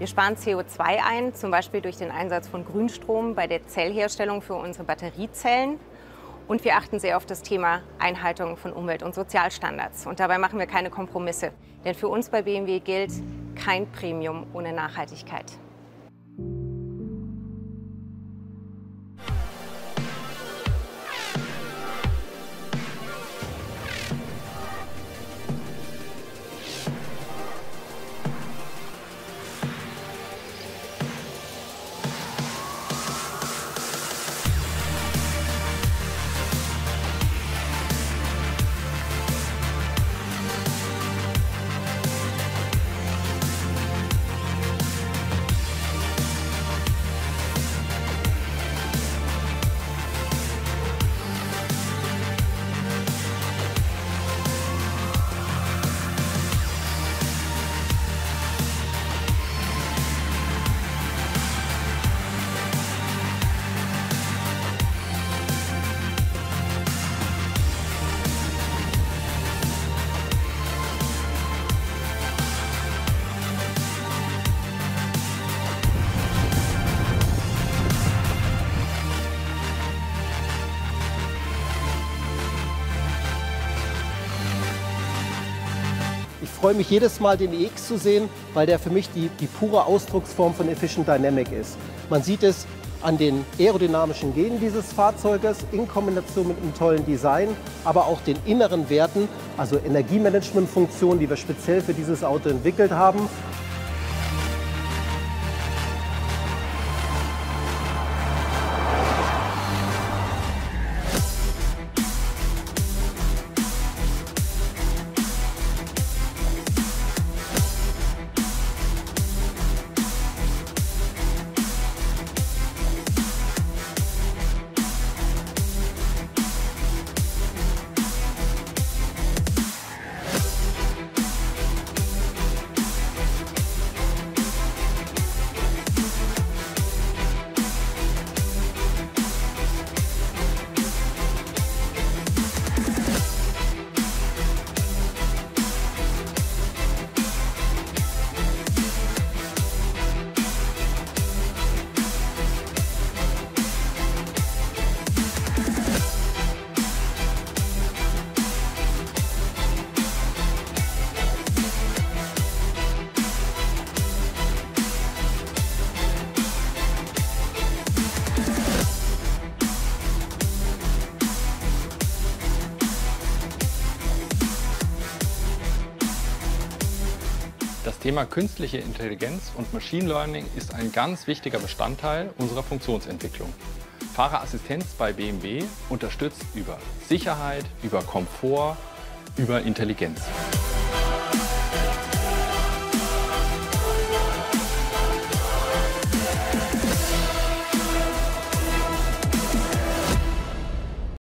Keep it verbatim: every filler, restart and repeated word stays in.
Wir sparen C O zwei ein, zum Beispiel durch den Einsatz von Grünstrom bei der Zellherstellung für unsere Batteriezellen. Und wir achten sehr auf das Thema Einhaltung von Umwelt- und Sozialstandards. Und dabei machen wir keine Kompromisse. Denn für uns bei B M W gilt kein Premium ohne Nachhaltigkeit. Ich freue mich jedes Mal, den E X zu sehen, weil der für mich die, die pure Ausdrucksform von Efficient Dynamic ist. Man sieht es an den aerodynamischen Genen dieses Fahrzeuges in Kombination mit einem tollen Design, aber auch den inneren Werten, also Energiemanagementfunktionen, die wir speziell für dieses Auto entwickelt haben. Das Thema künstliche Intelligenz und Machine Learning ist ein ganz wichtiger Bestandteil unserer Funktionsentwicklung. Fahrerassistenz bei B M W unterstützt über Sicherheit, über Komfort, über Intelligenz.